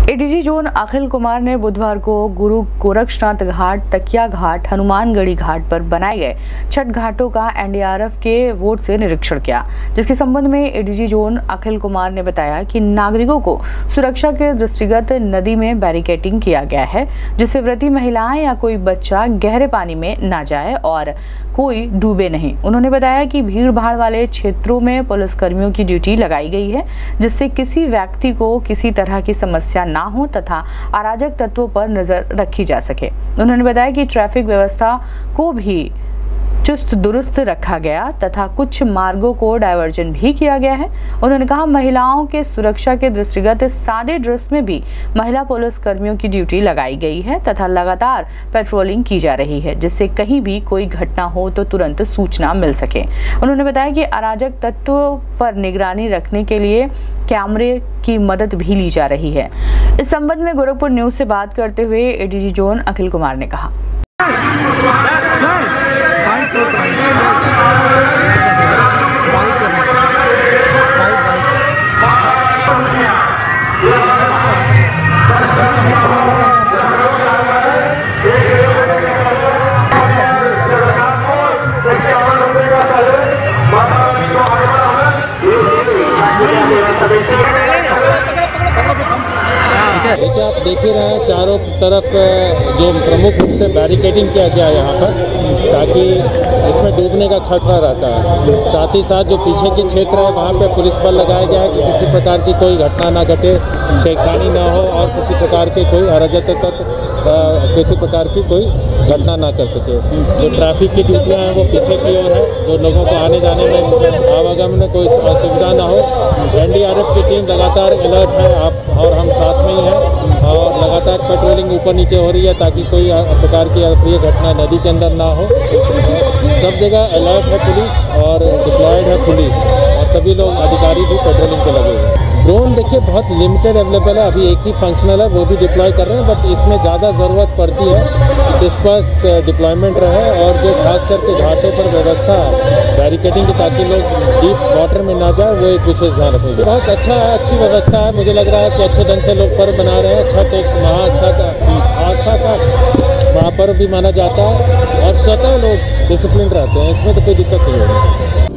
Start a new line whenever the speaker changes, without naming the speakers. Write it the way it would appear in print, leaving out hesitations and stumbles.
ADG zone Akhil Kumar ने बुधवार को गुरु गोरक्षनाथ घाट, तकिया घाट, हनुमानगढ़ी घाट पर बनाए गए छठ घाटों का एनडीआरएफ के वोट से निरीक्षण किया, जिसके संबंध में एडीजी जोन अखिल कुमार ने बताया कि नागरिकों को सुरक्षा के दृष्टिगत नदी में बैरिकेडिंग किया गया है, जिससे व्रती महिलाएं या कोई बच्चा गहरे पानी में ना जाए और कोई डूबे नहीं। उन्होंने बताया कि भीड़ भाड़ वाले क्षेत्रों में पुलिसकर्मियों की ड्यूटी लगाई गई है, जिससे किसी व्यक्ति को किसी तरह की समस्या ना हो तथा अराजक तत्वों पर नजर रखी जा सके। उन्होंने बताया कि ट्रैफिक व्यवस्था को भी चुस्त दुरुस्त रखा गया तथा कुछ मार्गों को डायवर्जन भी किया गया है। उन्होंने कहा, महिलाओं के सुरक्षा के दृष्टिगत सादे ड्रेस में भी महिला पुलिस कर्मियों की ड्यूटी लगाई गई है तथा लगातार पेट्रोलिंग की जा रही है, जिससे कहीं भी कोई घटना हो तो तुरंत सूचना मिल सके। उन्होंने बताया कि अराजक तत्वों पर निगरानी रखने के लिए कैमरे की मदद भी ली जा रही है। इस संबंध में गोरखपुर न्यूज से बात करते हुए एडीजी जोन अखिल कुमार ने कहा,
देखिए, आप देख ही रहे हैं चारों तरफ जो प्रमुख रूप से बैरिकेडिंग किया गया है यहाँ पर, ताकि इसमें डूबने का खतरा रहता है। साथ ही साथ जो पीछे के क्षेत्र है वहाँ पे पुलिस बल लगाया गया है कि किसी प्रकार की कोई घटना ना घटे, छेड़खानी ना हो और किसी प्रकार के कोई अराजकता किसी प्रकार की कोई घटना ना कर सके। जो ट्रैफिक की ड्यूटियाँ हैं वो पीछे की ओर है, जो लोगों को आने जाने में आवागमन में कोई असुविधा ना हो। एनडीआरएफ की टीम लगातार अलर्ट है, आप और हम साथ में ही हैं और लगातार पेट्रोलिंग ऊपर नीचे हो रही है ताकि कोई प्रकार की अप्रिय घटना नदी के अंदर ना हो। सब जगह अलर्ट है पुलिस और डिप्लॉयड है पुलिस और सभी लोग अधिकारी भी पेट्रोलिंग पे लगे हुए हैं। ड्रोन देखिए बहुत लिमिटेड अवेलेबल है, अभी एक ही फंक्शनल है, वो भी डिप्लॉय कर रहे हैं, बट इसमें ज़्यादा ज़रूरत पड़ती है इस पर डिप्लॉयमेंट रहे और जो खास करके घाटों पर व्यवस्था बैरिकेडिंग की ताकि लोग डीप वाटर में ना जाए, वो एक विशेष ध्यान रखेंगे। बहुत अच्छी व्यवस्था है, मुझे लग रहा है कि अच्छे ढंग से लोग पर्व बना रहे हैं। छठ एक आस्था का महापर्व भी माना जाता है और स्वतः लोग डिसिप्लिन रहते हैं, इसमें तो कोई दिक्कत नहीं होगी।